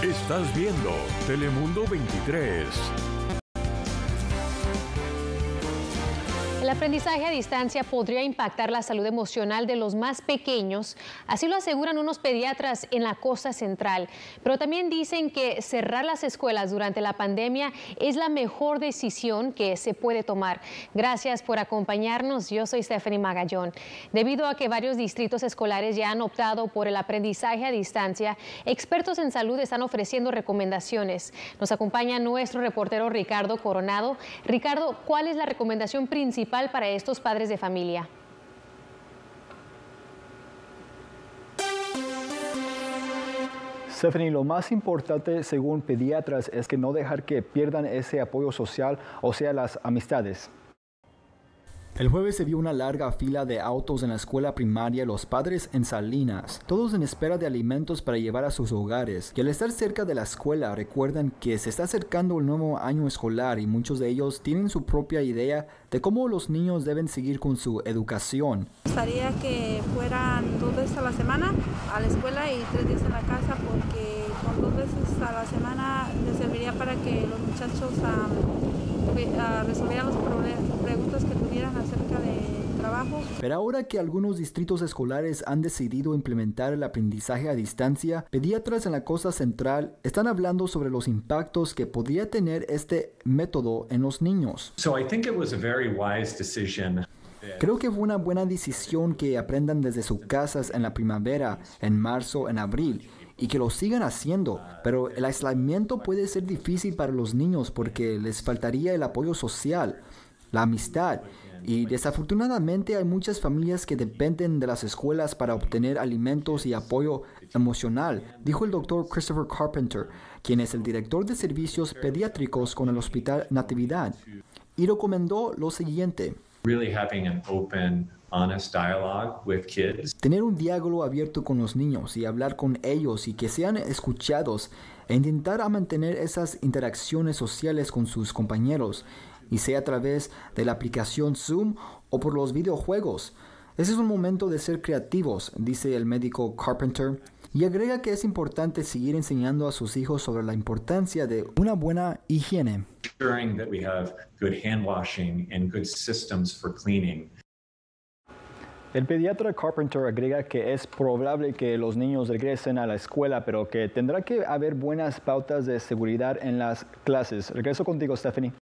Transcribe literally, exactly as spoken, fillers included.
Estás viendo Telemundo veintitrés. El aprendizaje a distancia podría impactar la salud emocional de los más pequeños, así lo aseguran unos pediatras en la costa central. Pero también dicen que cerrar las escuelas durante la pandemia es la mejor decisión que se puede tomar. Gracias por acompañarnos. Yo soy Stephanie Magallón. Debido a que varios distritos escolares ya han optado por el aprendizaje a distancia, expertos en salud están ofreciendo recomendaciones. Nos acompaña nuestro reportero Ricardo Coronado. Ricardo, ¿cuál es la recomendación principal para estos padres de familia? Stephanie, lo más importante según pediatras es que no dejar que pierdan ese apoyo social, o sea, las amistades. El jueves se vio una larga fila de autos en la escuela primaria Los Padres en Salinas, todos en espera de alimentos para llevar a sus hogares. Y al estar cerca de la escuela, recuerdan que se está acercando el nuevo año escolar y muchos de ellos tienen su propia idea de cómo los niños deben seguir con su educación. Me gustaría que fueran dos veces a la semana a la escuela y tres días en la casa, porque con dos veces a la semana les serviría para que los muchachos um, uh, resolvieran las preguntas que tuvieran acerca de trabajo. Pero ahora que algunos distritos escolares han decidido implementar el aprendizaje a distancia, pediatras en la costa central están hablando sobre los impactos que podría tener este método en los niños. So I think it was a very wise decision. Creo que fue una buena decisión que aprendan desde sus casas en la primavera, en marzo, en abril, y que lo sigan haciendo. Pero el aislamiento puede ser difícil para los niños porque les faltaría el apoyo social, la amistad. Y desafortunadamente hay muchas familias que dependen de las escuelas para obtener alimentos y apoyo emocional, dijo el doctor Christopher Carpenter, quien es el director de servicios pediátricos con el Hospital Natividad, y recomendó lo siguiente. Really having an open, honest dialogue with kids. Tener un diálogo abierto con los niños y hablar con ellos y que sean escuchados e intentar a mantener esas interacciones sociales con sus compañeros, y sea a través de la aplicación Zoom o por los videojuegos. Ese es un momento de ser creativos, dice el médico Carpenter, y agrega que es importante seguir enseñando a sus hijos sobre la importancia de una buena higiene. Ensuring that we have good hand washing and good systems for cleaning. El pediatra Carpenter agrega que es probable que los niños regresen a la escuela, pero que tendrá que haber buenas pautas de seguridad en las clases. Regreso contigo, Stephanie.